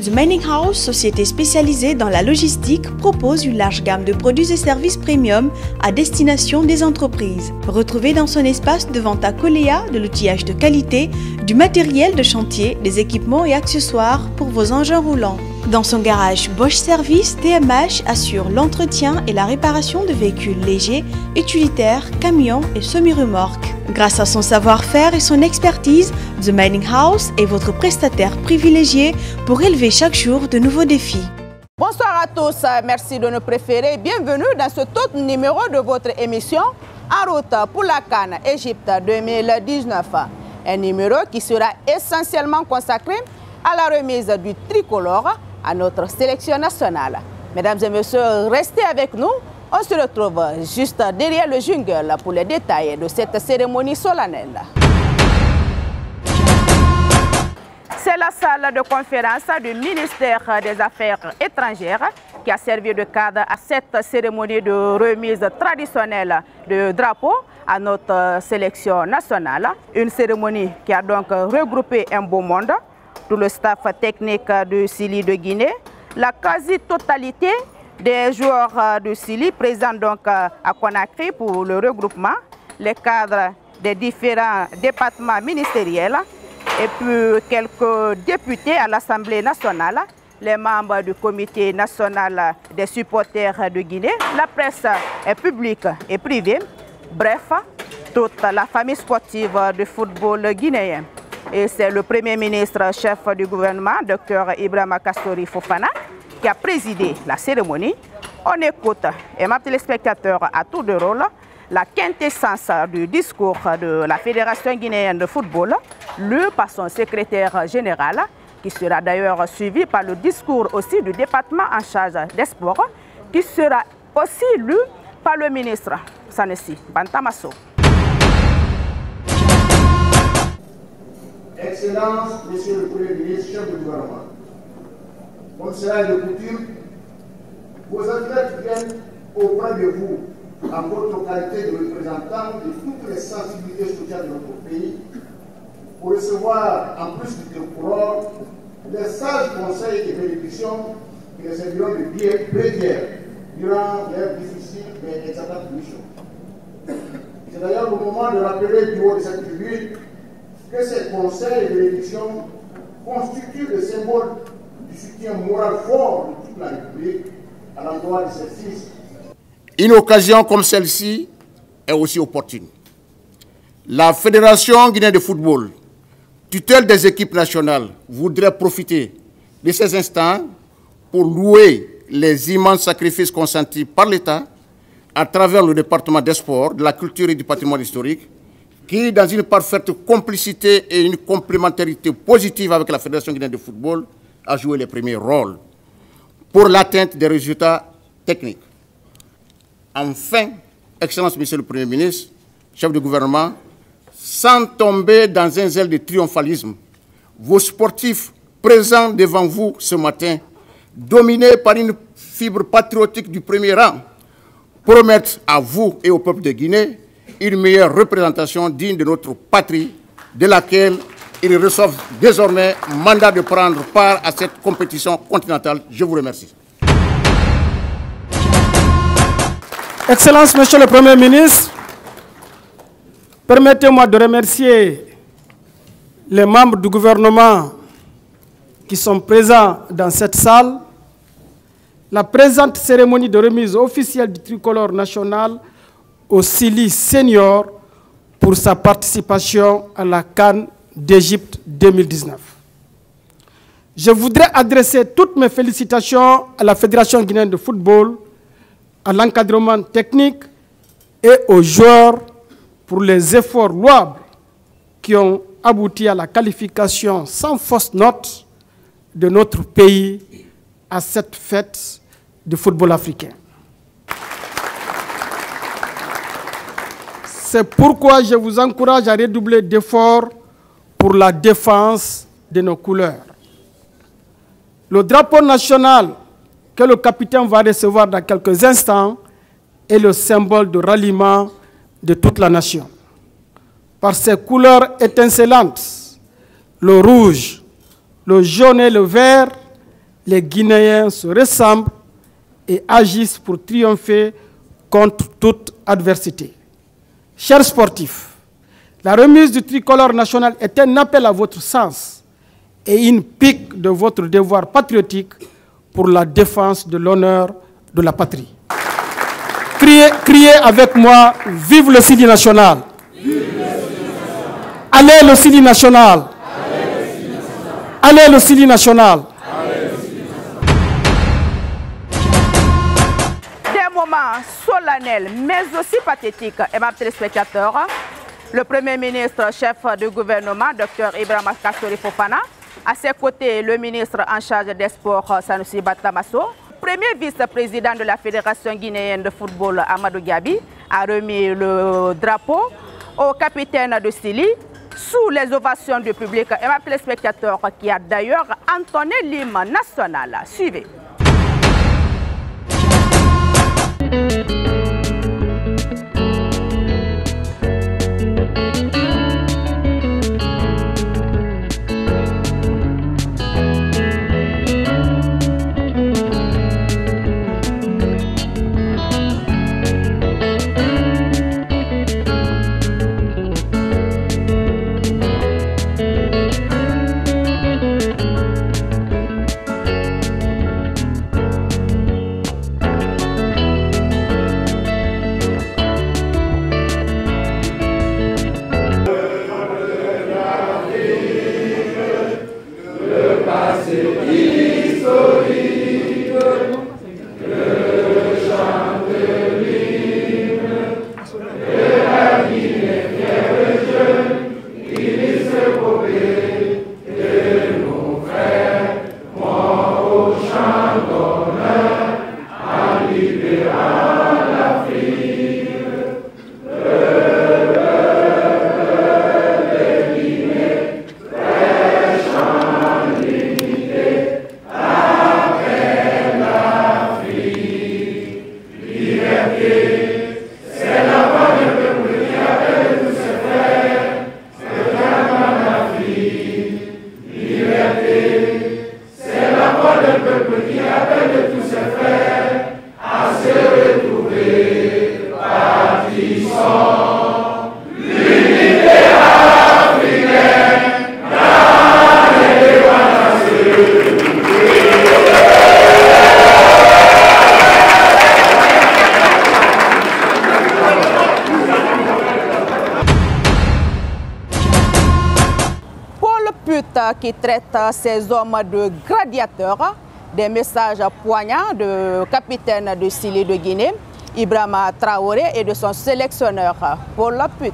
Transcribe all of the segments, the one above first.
The Mining House, société spécialisée dans la logistique, propose une large gamme de produits et services premium à destination des entreprises. Retrouvez dans son espace de vente à Coléa de l'outillage de qualité, du matériel de chantier, des équipements et accessoires pour vos engins roulants. Dans son garage Bosch Service, TMH assure l'entretien et la réparation de véhicules légers, utilitaires, camions et semi-remorques. Grâce à son savoir-faire et son expertise, The Mining House est votre prestataire privilégié pour élever chaque jour de nouveaux défis. Bonsoir à tous, merci de nous préférer. Bienvenue dans ce tout numéro de votre émission En route pour la CAN Égypte 2019. Un numéro qui sera essentiellement consacré à la remise du tricolore à notre sélection nationale. Mesdames et messieurs, restez avec nous. On se retrouve juste derrière le jungle pour les détails de cette cérémonie solennelle. C'est la salle de conférence du ministère des Affaires étrangères qui a servi de cadre à cette cérémonie de remise traditionnelle de drapeau à notre sélection nationale. Une cérémonie qui a donc regroupé un beau monde, tout le staff technique du Sili de Guinée, la quasi-totalité des joueurs du Sili présents donc à Conakry pour le regroupement, les cadres des différents départements ministériels et puis quelques députés à l'Assemblée nationale, les membres du comité national des supporters de Guinée, la presse publique et privée, bref, toute la famille sportive du football guinéen. Et c'est le Premier ministre, chef du gouvernement, Dr Ibrahima Kassory Fofana, qui a présidé la cérémonie. On écoute, et ma téléspectateur à tour de rôle, la quintessence du discours de la Fédération guinéenne de football, lu par son secrétaire général, qui sera d'ailleurs suivi par le discours aussi du département en charge des sports, qui sera aussi lu par le ministre Sanessi Bantamasso. Excellences, Monsieur le Premier ministre, chef du gouvernement, comme cela est de coutume, vos athlètes viennent auprès de vous en votre qualité de représentant de toutes les sensibilités sociales de notre pays pour recevoir, en plus du tricolore, les sages conseils et bénédictions qui les serviront de bréviaire durant leur difficile mais exemplaire mission. C'est d'ailleurs le moment de rappeler du haut de cette tribune que ces conseils et bénédictions constituent le symbole du soutien moral fort de toute la République à l'endroit de ses fils. Une occasion comme celle-ci est aussi opportune. La Fédération guinéenne de football, tutelle des équipes nationales, voudrait profiter de ces instants pour louer les immenses sacrifices consentis par l'État à travers le département des sports, de la culture et du patrimoine historique, qui, dans une parfaite complicité et une complémentarité positive avec la Fédération guinéenne de football, a joué les premiers rôles pour l'atteinte des résultats techniques. Enfin, Excellence, Monsieur le Premier ministre, chef du gouvernement, sans tomber dans un zèle de triomphalisme, vos sportifs présents devant vous ce matin, dominés par une fibre patriotique du premier rang, promettent à vous et au peuple de Guinée une meilleure représentation digne de notre patrie, de laquelle ils reçoivent désormais mandat de prendre part à cette compétition continentale. Je vous remercie. Excellence, Monsieur le Premier ministre, permettez-moi de remercier les membres du gouvernement qui sont présents dans cette salle. La présente cérémonie de remise officielle du tricolore national au Sili senior pour sa participation à la CAN d'Égypte 2019. Je voudrais adresser toutes mes félicitations à la Fédération guinéenne de football, à l'encadrement technique et aux joueurs pour les efforts louables qui ont abouti à la qualification sans fausse note de notre pays à cette fête du football africain. C'est pourquoi je vous encourage à redoubler d'efforts pour la défense de nos couleurs. Le drapeau national que le capitaine va recevoir dans quelques instants est le symbole de ralliement de toute la nation. Par ses couleurs étincelantes, le rouge, le jaune et le vert, les Guinéens se ressemblent et agissent pour triompher contre toute adversité. Chers sportifs, la remise du tricolore national est un appel à votre sens et une pique de votre devoir patriotique pour la défense de l'honneur de la patrie. Criez avec moi, vive le Sili national! Allez le Sili national! Allez le Sili national! Des moments solennels, mais aussi pathétiques, et mes téléspectateurs, le Premier ministre, chef du gouvernement, Dr Ibrahima Kassory Fofana, à ses côtés, le ministre en charge des sports, Sanoussi Batamasso, premier vice-président de la Fédération guinéenne de football, Amadou Gabi, a remis le drapeau au capitaine de Sili sous les ovations du public et ma téléspectateur qui a d'ailleurs entonné l'hymne national. Suivez. Qui traite ces hommes de gladiateurs, des messages poignants du capitaine de Sili de Guinée, Ibrahima Traoré, et de son sélectionneur, Paul Put.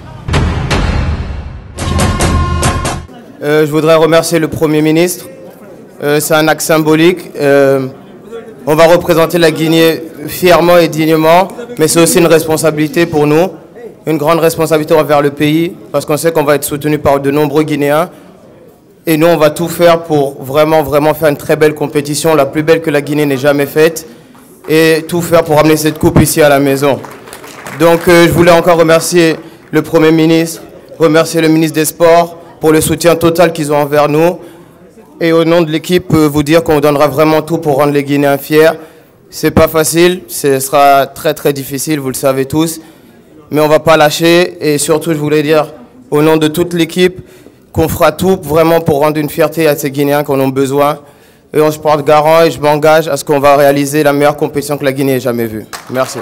Je voudrais remercier le Premier ministre. C'est un acte symbolique. On va représenter la Guinée fièrement et dignement, mais c'est aussi une responsabilité pour nous, une grande responsabilité envers le pays, parce qu'on sait qu'on va être soutenu par de nombreux Guinéens. Et nous, on va tout faire pour vraiment faire une très belle compétition, la plus belle que la Guinée n'ait jamais faite, et tout faire pour amener cette coupe ici à la maison. Donc, je voulais encore remercier le Premier ministre, remercier le ministre des Sports pour le soutien total qu'ils ont envers nous. Et au nom de l'équipe, vous dire qu'on donnera vraiment tout pour rendre les Guinéens fiers. C'est pas facile, ce sera très difficile, vous le savez tous. Mais on va pas lâcher, et surtout, je voulais dire, au nom de toute l'équipe, qu'on fera tout vraiment pour rendre une fierté à ces Guinéens qui en ont besoin. Et on se porte garant et je m'engage à ce qu'on va réaliser la meilleure compétition que la Guinée ait jamais vue. Merci.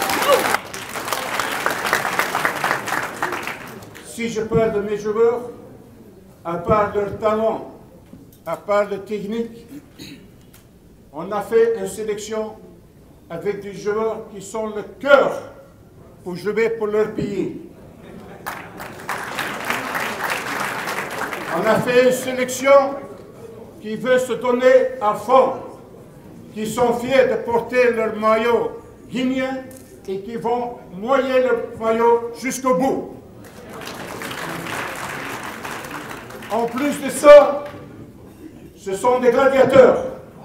Si je parle de mes joueurs, à part leur talent, à part leur technique, on a fait une sélection avec des joueurs qui sont le cœur pour jouer pour leur pays. On a fait une sélection qui veut se donner à fond, qui sont fiers de porter leur maillot guinéen et qui vont noyer leur maillot jusqu'au bout. En plus de ça, ce sont des gladiateurs.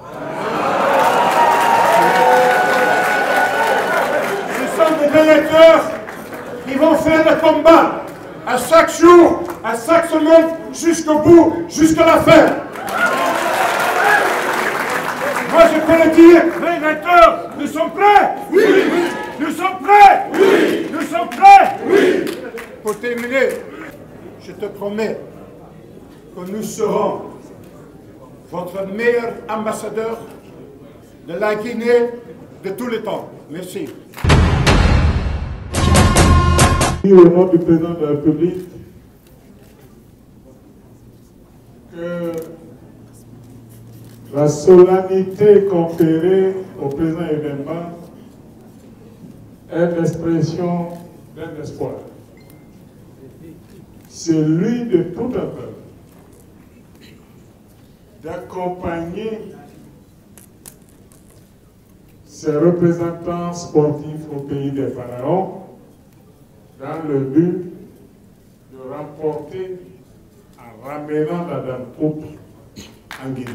Ce sont des gladiateurs qui vont faire le combat à chaque jour, à chaque semaine, jusqu'au bout, jusqu'à la fin. Moi, je peux le dire, les recteurs, nous sommes prêts? Oui. Nous sommes prêts? Oui. Nous sommes prêts? Oui. Pour terminer, je te promets que nous serons votre meilleur ambassadeur de la Guinée de tous les temps. Merci. Au nom du président de la République, que la solennité conférée au président Ebemba est l'expression d'un espoir. C'est lui de tout un peuple d'accompagner ses représentants sportifs au pays des pharaons dans le but de remporter en ramenant la Dame Coupe en Guinée.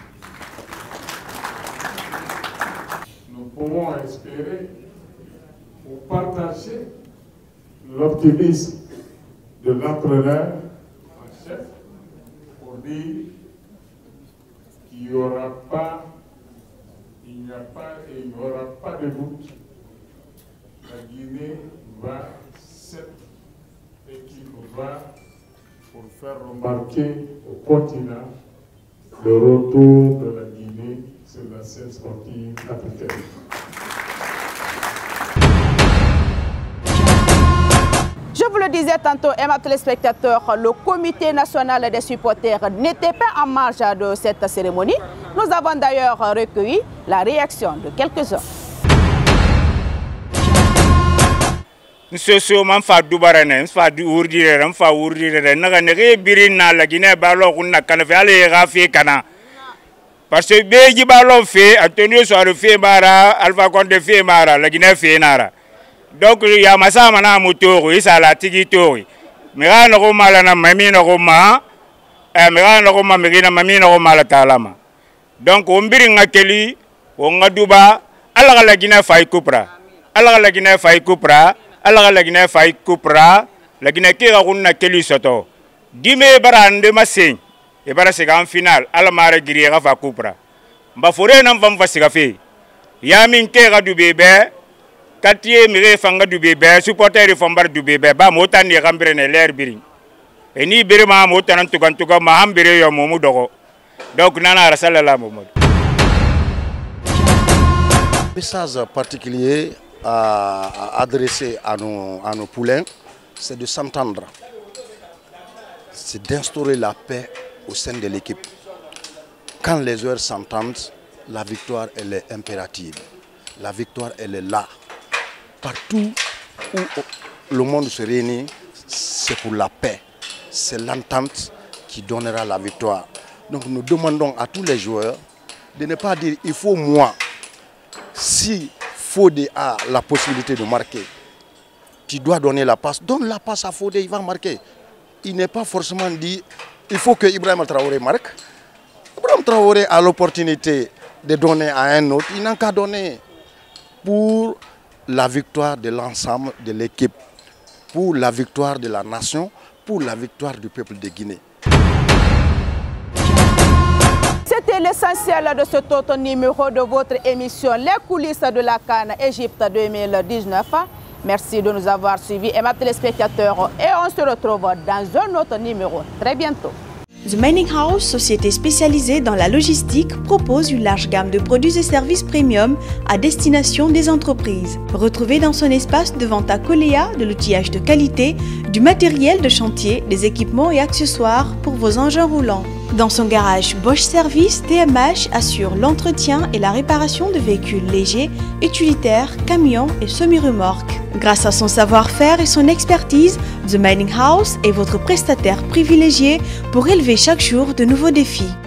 Nous pouvons espérer ou partager l'optimisme de l'entraîneur en chef pour dire qu'il n'y aura pas, il n'y aura pas de doute. La Guinée va, cette équipe va pour faire remarquer au continent le retour de la Guinée sur la scène sportive africaine. Je vous le disais tantôt, mes téléspectateurs, le comité national des supporters n'était pas en marge de cette cérémonie. Nous avons d'ailleurs recueilli la réaction de quelques-uns. Nsoso man fa dubarane fa du urdirere fa urdirere naga nege birina la Guinée balo kunna kana fe ale gafi kana parce que beji balo fe Antonio Soare fe mara Alpha Condé fe mara la Guinée fe nara donc ya masama na mutoro isa la tigi tori mira no mala na mami no ma mira no ma mira mami no mala talama donc ombiri ngakeli o ngaduba ala la Guinée fa kupra ala la Guinée fa kupra ala la Guinée fa kupra la Guinée ki ga kunna keli soto dime barande masin e bara sega en final ala mara giri ga fa kupra mba fore nam fam fa sega fe ya min ke ga du bebe katiye mire fanga du bebe supporter fo mbar du bebe ba mota ni gambere ne l'air biri e ni biri ma mota nan tukan ma hambere yo momu dogo donc nana rasalala momu. Message particulier à adresser à nos poulains, c'est de s'entendre, c'est d'instaurer la paix au sein de l'équipe. Quand les joueurs s'entendent, la victoire elle est impérative. La victoire elle est là. Partout où le monde se réunit, c'est pour la paix. C'est l'entente qui donnera la victoire. Donc nous demandons à tous les joueurs de ne pas dire il faut moi. Si Fodé a la possibilité de marquer, tu dois donner la passe. Donne la passe à Fodé, il va marquer. Il n'est pas forcément dit il faut que Ibrahima Traoré marque. Ibrahima Traoré a l'opportunité de donner à un autre. Il n'a qu'à donner pour la victoire de l'ensemble de l'équipe, pour la victoire de la nation, pour la victoire du peuple de Guinée. C'était l'essentiel de ce autre numéro de votre émission Les coulisses de la CAN Égypte 2019. Merci de nous avoir suivis, mes téléspectateurs, et on se retrouve dans un autre numéro très bientôt. The Mining House, société spécialisée dans la logistique, propose une large gamme de produits et services premium à destination des entreprises. Retrouvez dans son espace de vente à Coléa de l'outillage de qualité, du matériel de chantier, des équipements et accessoires pour vos engins roulants. Dans son garage Bosch Service, TMH assure l'entretien et la réparation de véhicules légers, utilitaires, camions et semi-remorques. Grâce à son savoir-faire et son expertise, The Mining House est votre prestataire privilégié pour élever chaque jour de nouveaux défis.